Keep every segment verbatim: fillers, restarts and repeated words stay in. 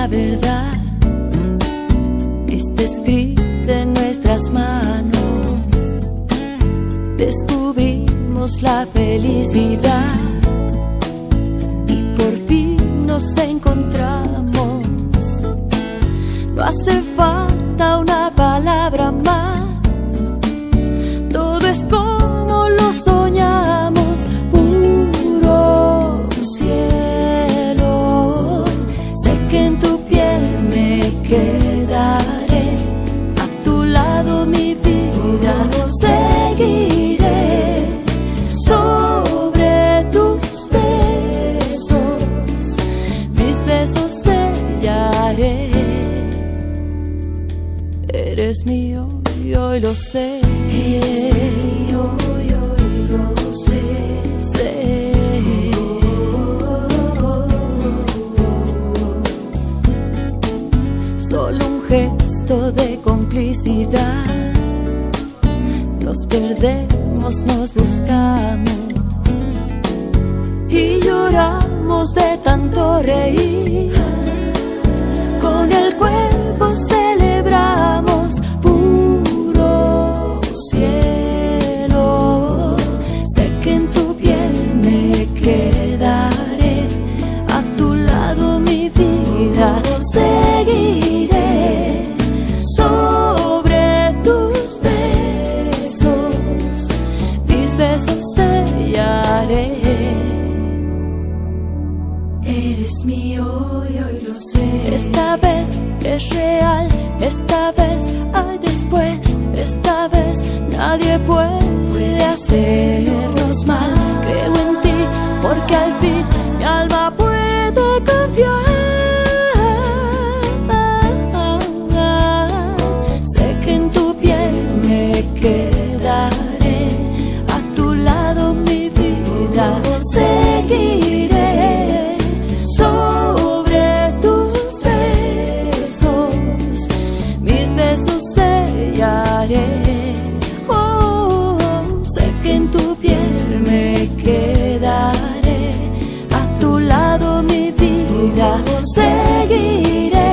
la verdad está escrita en nuestras manos. Descubrimos la felicidad y por fin nos encontramos. No hace falta una palabra más. Todo es como lo soñamos. Puro cielo. Sé que en tu piel me quedaré. A tu lado mi vida seguiré. Sobre tus besos, mis besos sellaré. Eres mío y hoy lo sé. Eres mío y hoy lo sé. Sé. Solo un gesto de complicidad. Nos perdemos, nos buscamos y lloramos de tanto reír. Con el cuerpo celebramos. Puro cielo. Sé que en tu piel me quedaré. A tu lado mi vida seguiré. Sobre tus besos, mis besos sellaré. Eres mío y hoy lo sé. Esta vez es real, esta vez hay después. Esta vez nadie puede hacernos mal. Creo en ti porque al fin mi alma puede confiar. Sé que en tu piel me quedaré. A tu lado mi vida seguiré. Sobre tus besos, mis besos sellaré. Oh, sé que en tu piel me quedaré. A tu lado mi vida seguiré.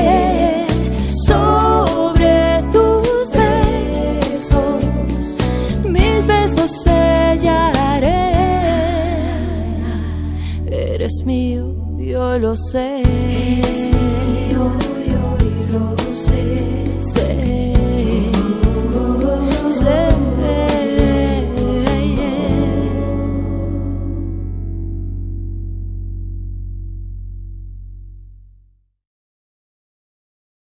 Sobre tus besos, mis besos sellaré. Eres mío, yo lo sé. Eres mío, yo lo sé.